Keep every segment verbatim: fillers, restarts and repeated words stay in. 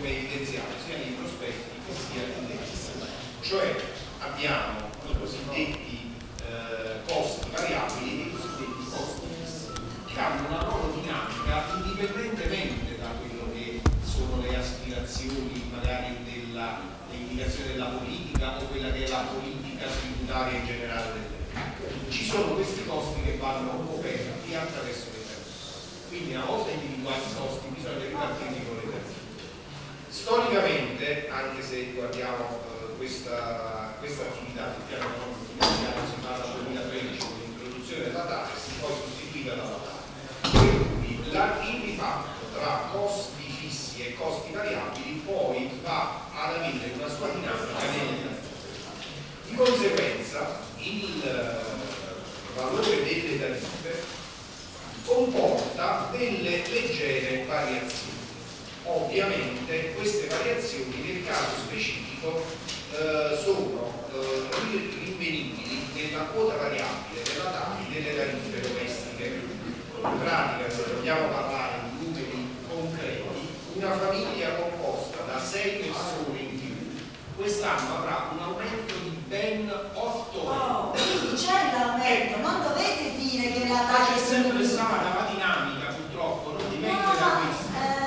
come evidenziato sia nei prospetti che sia nelle liste. Cioè abbiamo i cosiddetti eh, costi variabili e i cosiddetti costi fissi, che hanno una loro dinamica indipendentemente da quello che sono le aspirazioni magari dell'indicazione della politica o quella che è la politica tributaria in generale del tempo. Ci sono questi costi che vanno coperti attraverso le tariffe, quindi una volta individuati i costi bisogna ripartirli con le tariffe. Storicamente, anche se guardiamo eh, questa, questa attività del piano economico finanziario, si fa dal duemilatredici con l'introduzione della TARES, poi sostituita dalla TARES, per cui la, il riparto tra costi fissi e costi variabili poi va ad avere una sua dinamica nelle tariffe. Di conseguenza il eh, valore delle tariffe comporta delle leggere variazioni. Ovviamente queste variazioni nel caso specifico eh, sono eh, rinvenibili nella quota variabile della TARI delle tariffe domestiche. In pratica, se vogliamo parlare di numeri concreti, una famiglia composta da sei persone in più quest'anno avrà un aumento di ben otto euro. Oh, c'è l'aumento, non dovete dire che la TARI è sempre stata la dinamica, purtroppo non dipende no, da questo.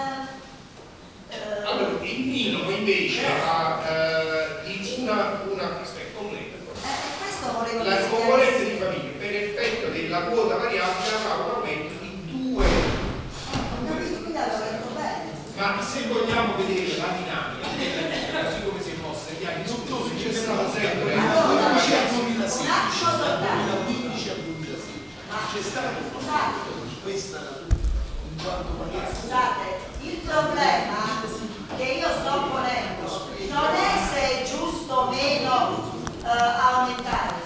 Allora, il vino invece ha eh, una, una aspetta, completo. Eh, la componente di famiglia per effetto della quota variabile avrà un aumento di due euro. Ma se vogliamo vedere la dinamica, così come si è mossa negli anni scorsi, c'è stata sempre allora, dal duemilasedici dal duemilaquindici al duemilasedici c'è stato questa in quanto magari. Scusate, il problema che io sto ponendo non è se è giusto o meno eh, aumentare.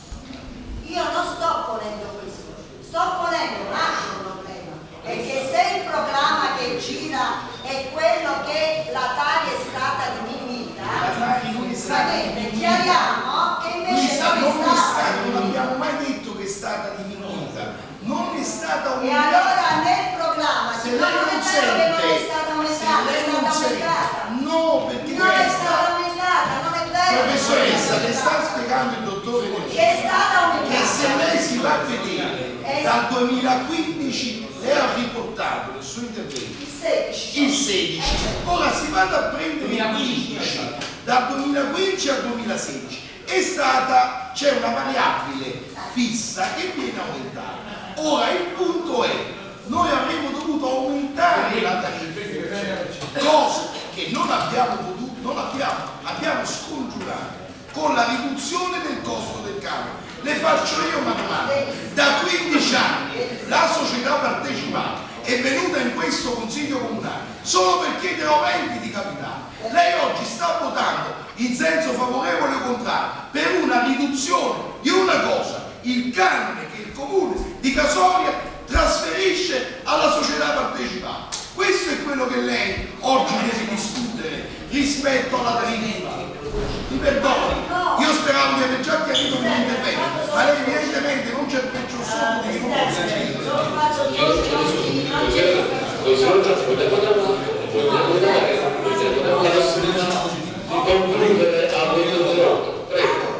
Io non sto ponendo questo, sto ponendo un altro problema, è che se il programma che gira è quello che la TARI è stata diminuita, praticamente chiariamo che invece non è stata, non abbiamo mai detto che è stata diminuita, non è stata e aumentata. allora nel programma se si lei non sente, che non è stata aumentata, è stata aumentata. No, perché non è stata aumentata, non è vero. Professoressa, le sta spiegando il dottore che è stata aumentata. che se lei si va a vedere eh, dal duemilaquindici lei ha riportato nel suo intervento il sedici. Il sedici. Ora si vada a prendere il quindici, dal duemilaquindici al duemilasedici. È stata, c'è una variabile fissa che viene aumentata. Ora il punto è, noi avremmo dovuto aumentare la tariffa, cosa che non abbiamo potuto, non abbiamo, abbiamo scongiurato con la riduzione del costo del cambio. Le faccio io una domanda: da quindici anni la società partecipata è venuta in questo consiglio comunale solo per chiedere aumenti di capitale. Lei oggi sta votando in senso favorevole o contrario per una riduzione di una cosa, il canone che il comune di Casoria trasferisce alla società partecipata. Questo è quello che lei oggi deve discutere rispetto alla tariffa. Mi perdoni, io speravo di aver già chiarito il mio intervento, ma lei evidentemente non c'è il peggio solo di che non possa concludere a minuto dell'otto. Prego.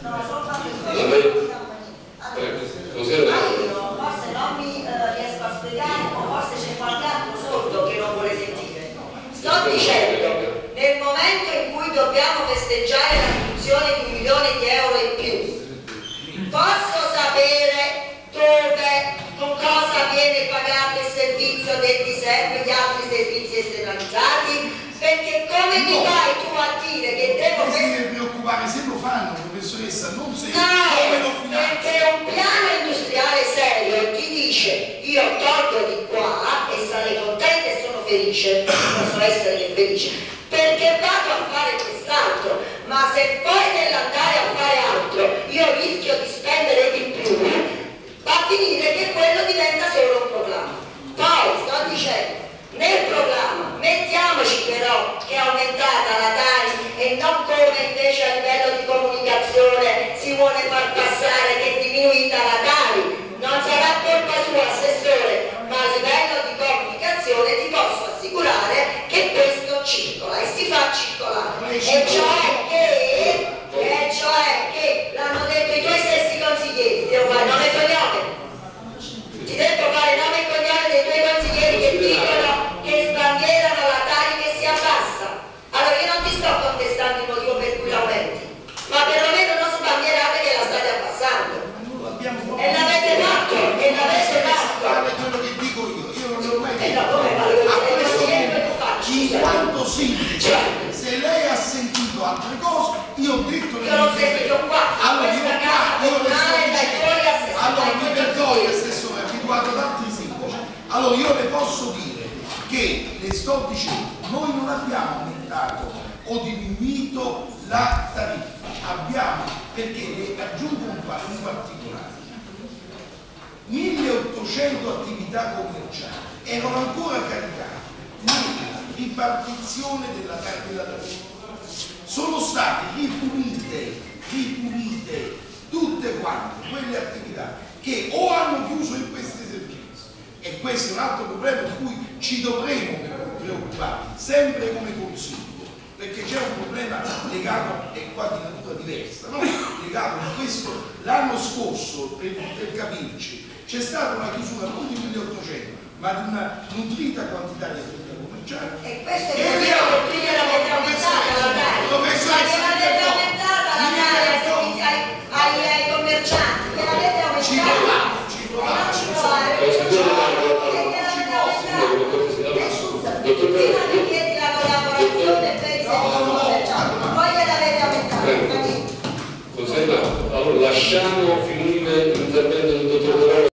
Forse non mi riesco a spiegare, o forse c'è qualche altro sordo che non vuole sentire. Sto dicendo, nel momento in cui dobbiamo festeggiare la riduzione di un milione di euro in più, posso sapere dove, con cosa viene pagato il servizio del diservo e gli altri servizi esternalizzati? Perché come mi fai tu a dire che devo... Non si deve preoccupare se lo fanno, professoressa, non se no, come lo finanziano. perché un piano industriale serio ti dice io tolgo di qua e sarei contenta e sono felice, posso essere che felice, perché vado a fare quest'altro, ma se poi nell'andare a fare altro io rischio di spendere di più, va a finire che quello diventa solo un programma. Poi sto dicendo, nel programma mettiamoci però che è aumentata la TARI e non come invece a livello di comunicazione si vuole far passare che è diminuita la TARI. Non sarà colpa sua, assessore, ma a livello di comunicazione ti posso assicurare che questo ci cioè che, e cioè che l'hanno detto i tuoi stessi consiglieri, devo fare nome e cognome, ti devo fare nome e cognome dei tuoi consiglieri che dicono che sbandierano la Tari che si abbassa. Allora io non ti sto contestando il motivo per cui l'aumenti, ma perlomeno non sbandierate che la state abbassando. E l'avete fatto, e l'avete fatto. Guarda quello che dico io, io non l'ho mai E detto. no, come vale A il questo consigliere che tu punto, facci? in quanto sintesi, se lei ha sentito altre cose, io ho detto Io l'ho sentito qua, allora io questa qua, casa io le sto comunale dai dicendo, tuoi assessori, allora dai mi tuoi perdoni consiglieri. assessore, abituato ad altri sindaci, allora io le posso dire che le sto dicendo, noi non abbiamo aumentato o diminuito la tariffa, abbiamo, perché le aggiungo un pa- un particolare, milleottocento attività commerciali erano ancora caricate nella ripartizione della della tariffa. Sono state ripulite, ripulite tutte quante quelle attività che o hanno chiuso in questi esercizi, e questo è un altro problema di cui ci dovremo preoccupare sempre come consiglio, perché c'è un problema legato, e qua di natura diversa, no? Legato a questo. L'anno scorso, per, per capirci, c'è stata una chiusura non di milleottocento, ma di una nutrita quantità di attività commerciali. E questo è il motivo per cui gliel'avete aumentata la Tari. Ma gliel'avete aumentata la Tari ai servizi ai, ai, ai commercianti, gliel'avete aumentata. Ci proviamo, ci E proviamo. non ci provare, perché non ci provare, perché gliel'avete aumentata. E scusa, prima mi chiedi la collaborazione per i servizi commerciali, poi gliel'avete aumentata. Consenta, allora lasciamo